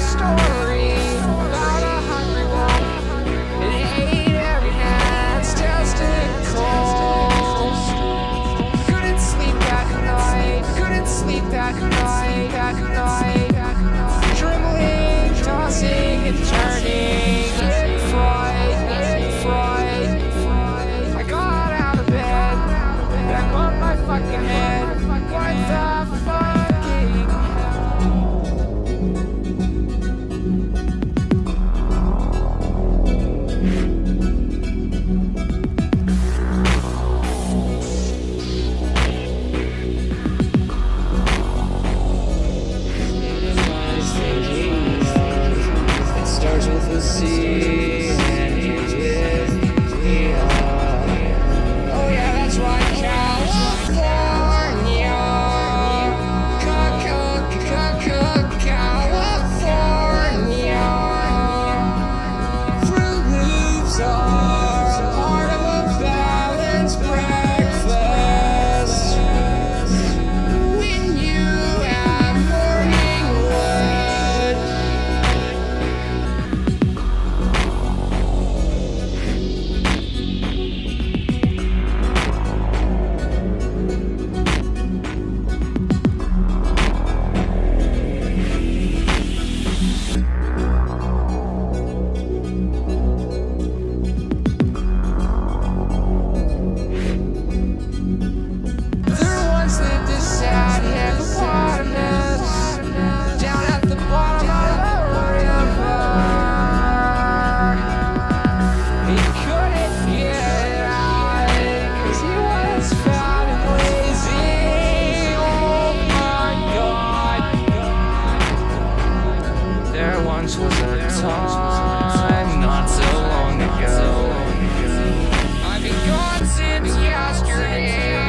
story about a hungry wolf. It ate every man, still stood cold. Couldn't sleep that night, couldn't sleep that night, trembling, tossing and turning in fright. I got out of bed, back on my fucking head. What the fucking starts with a C and ends with ER. oh yeah, that's right, California. California. Fruit Loops are part of a balanced breakfast. When you have morning wood. There once lived a sad hippopotamus down at the bottom of the river. He couldn't get out 'cause he was fat and lazy. Oh my God. There once was a time not so long ago. I've been gone since yesterday.